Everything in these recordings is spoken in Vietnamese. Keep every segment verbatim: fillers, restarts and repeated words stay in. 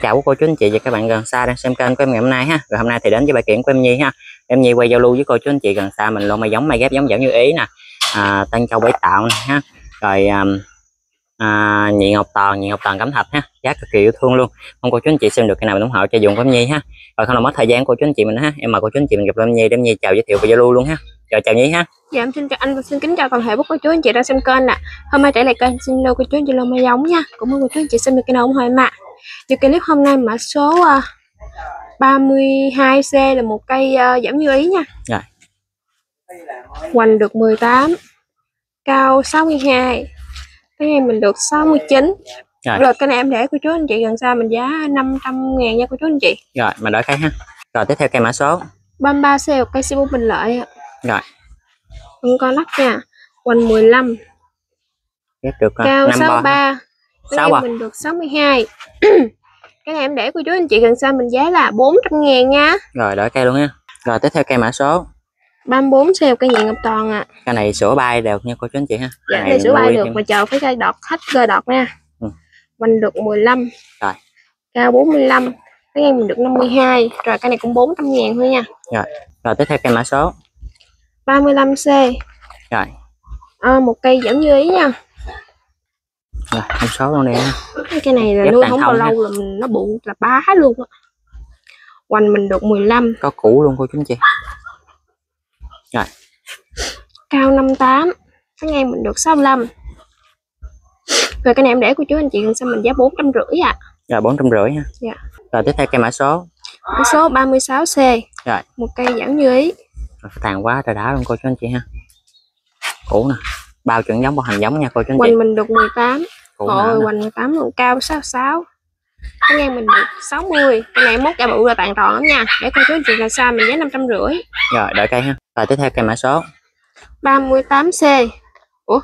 Chào cô chú anh chị và các bạn gần xa đang xem kênh của em ngày hôm nay ha. Rồi hôm nay thì đến với bài kiện của em Nhi ha. Em Nhi quay giao lưu với cô chú anh chị gần xa mình lô mai giống mai ghép giống dẫn như ý nè, à, Tân Châu Bấy Tạo nè ha. Rồi à, à, nhị ngọc toàn nhị ngọc toàn cẩm thạch ha, giá cực kỳ yêu thương luôn. Mong cô chú anh chị xem được cái nào mình ủng hộ cho dùng của em Nhi ha. Rồi không làm mất thời gian của cô chú anh chị mình ha, em mời cô chú anh chị mình gặp em Nhi để em Nhi chào giới thiệu và giao lưu luôn ha. Chào chào Nhi ha. Dạ em xin chào anh và xin kính chào toàn thể của cô chú anh chị đang xem kênh nè. Hôm nay trở lại kênh xin lô cô chú anh chị lô mai giống nha. Cũng mong cô chú anh chị xem được cái nào ủng hộ em ạ. Như clip hôm nay mã số uh, ba mươi hai C là một cây uh, giảm như ý nha. Rồi. Hoành được mười tám, cao sáu mươi hai, cái này mình được sáu mươi chín. Rồi, rồi cái này em để cô chú anh chị gần xa mình giá năm trăm ngàn nha cô chú anh chị. Rồi mà đợi cây ha. Rồi tiếp theo cây mã số ba mươi ba C một cây siêu bông bình lợi. Rồi. Không có lắc nha. Hoành mười lăm, ghép được cao sáu mươi ba, sáu cái mình được sáu mươi hai. Cái này em để cô chú anh chị gần xa mình giá là bốn trăm ngàn nha. Rồi đợi cây luôn ha. Rồi tiếp theo cây mã số ba mươi bốn C cây nhị ngọc toàn ạ. À. Cây này sữa bay đều nha cô chú anh chị ha. Dạ này, này sữa bay được thêm... mà chờ phải cây đọt khách cơ đọt nha. Ừ. Mình được mười lăm. Rồi. Cao bốn mươi lăm. Cái này mình được năm mươi hai. Rồi cây này cũng bốn trăm ngàn thôi nha. Rồi. Rồi tiếp theo cây mã số ba mươi lăm C. Rồi. À, một cây giảm như ý nha. Rồi, không số luôn nè. Cái này là nuôi không bao lâu là mình nó bụng là bá luôn á. Hoành mình được mười lăm. Có củ luôn cô chú anh chị. Rồi. Cao năm mươi tám. Cái này mình được sáu mươi lăm. Rồi cái này em để cô chú anh chị gần xem mình giá bốn trăm rưỡi ạ. Rồi bốn trăm rưỡi ha. Dạ. Rồi tiếp theo cây mã số mã số ba mươi sáu C. Rồi. Một cây giảm như ý. Rồi, tàn quá trời đá luôn cô chú anh chị ha. Củ nè. Bao chuẩn giống bao hành giống nha cô chú anh chị. Hoành mình được mười tám. Ôi hoành mười tám luôn, cao sáu mươi sáu. Cái này mình được sáu mươi. Cái này mốt cả bự là tàn tròn lắm nha. Để cô chú anh chị là xa mình giá năm trăm rưỡi. Rồi đợi cây ha. Rồi tiếp theo cây mã số ba mươi tám C. Ủa?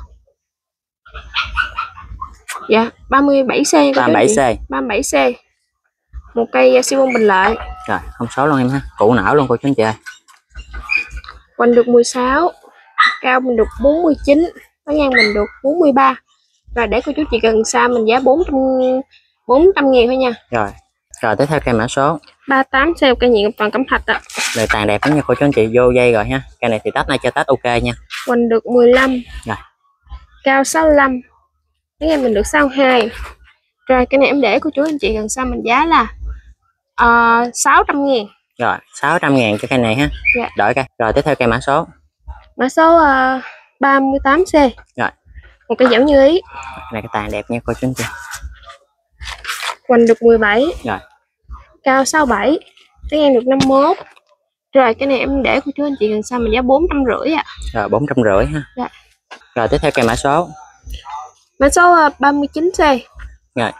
Dạ, ba mươi bảy C. ba mươi bảy C. ba mươi bảy C. Một cây siêu bông bình lợi. Rồi, không số luôn em ha. Củ não luôn cô chú anh chị ơi. Hoành được mười sáu. Cao mình được bốn mươi chín. Cái ngang mình được bốn mươi ba. Rồi để cô chú chị gần xa mình giá bốn trăm ngàn thôi nha. Rồi. Rồi tiếp theo cây mã số ba mươi tám C cây nhị ngọc toàn cẩm thạch ạ. Rồi tàn đẹp lắm nha cô chú anh chị, vô dây rồi ha. Cây này thì tách nay cho tách ok nha. Hoành được mười lăm. Rồi. Cao sáu mươi lăm. Cái này mình được sáu mươi hai. Rồi cái này em để cô chú anh chị gần xa mình giá là uh, sáu trăm ngàn. Rồi sáu trăm ngàn cho cây này ha. Dạ. Đợi cây. Rồi tiếp theo cây mã số mã số uh, ba mươi tám C. Rồi. Một cây giảm như ý. Này cái tàn đẹp nha cô chú anh chị. Hoành được mười bảy. Rồi. Cao sáu mươi bảy. Cái ngang được năm mươi mốt. Rồi cái này em để cô chú anh chị gần xa mình giá bốn trăm rưỡi ạ. Rồi bốn trăm rưỡi ha. Dạ. Rồi tiếp theo cây mã số mã số uh, ba mươi chín C. Rồi.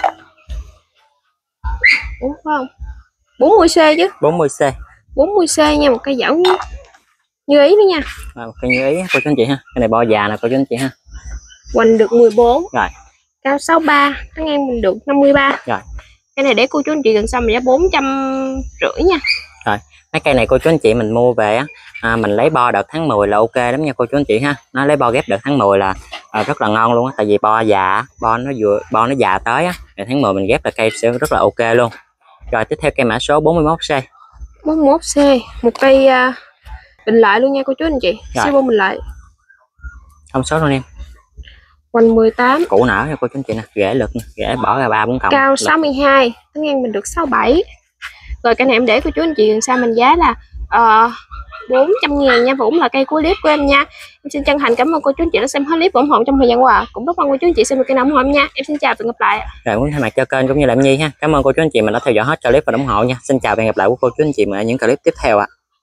Ủa phải không? bốn mươi C chứ. bốn mươi C. bốn mươi C nha, một cây giảm như ý nữa nha. Rồi, một cây như ý cô chú anh chị ha. Cái này bo già nè cô chú anh chị ha. Hoành được mười bốn. Rồi. Cao sáu mươi ba, cái ngang mình được năm mươi ba. Rồi. Cái này để cô chú anh chị gần xong mình giá bốn trăm rưỡi nha. Rồi, mấy cây này cô chú anh chị mình mua về á, à, mình lấy bo đợt tháng mười là ok lắm nha cô chú anh chị ha. Nó lấy bo ghép đợt tháng mười là à, rất là ngon luôn á, tại vì bo già, bo nó vừa bo nó già tới á, rồi tháng mười mình ghép là cây sẽ rất là ok luôn. Rồi tiếp theo cây mã số bốn mươi mốt C. bốn mươi mốt C, một cây uh, bình lợi luôn nha cô chú anh chị. Siêu bông bình lợi. Không số luôn em. Hoành mười tám. Củ nở nha cô chú anh chị nè, rễ lực nè, rễ bỏ ra ba bốn cọng. Cao sáu mươi hai, cái ngang mình được sáu mươi bảy. Rồi cái này em để cô chú anh chị gần xa mình giá là uh, bốn trăm ngàn nha, và cũng là cây cuối clip của em nha. Em xin chân thành cảm ơn cô chú anh chị đã xem hết clip và ủng hộ trong thời gian qua. Cũng rất mong cô chú anh chị xem được kênh ủng hộ em nha. Em xin chào và hẹn gặp lại. Rồi muốn thay mặt cho kênh cũng như là em Nhi ha. Cảm ơn cô chú anh chị mình đã theo dõi hết clip và ủng hộ nha. Xin chào và hẹn gặp lại của cô chú anh chị ở những clip tiếp theo ạ. À.